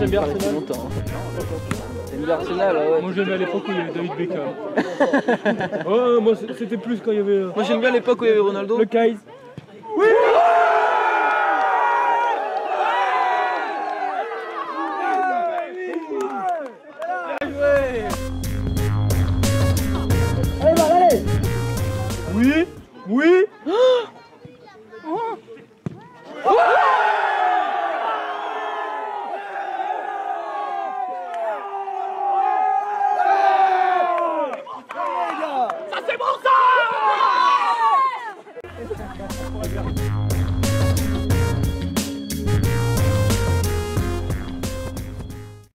bien Arsenal longtemps. T'aimes bien Arsenal, ouais. Moi j'aimais à l'époque où il y avait David Beckham. Ouais, moi c'était plus quand il y avait... Moi j'aime bien l'époque où il y avait Ronaldo. Le Kais. Oui. Allez, allez. Oui, oui.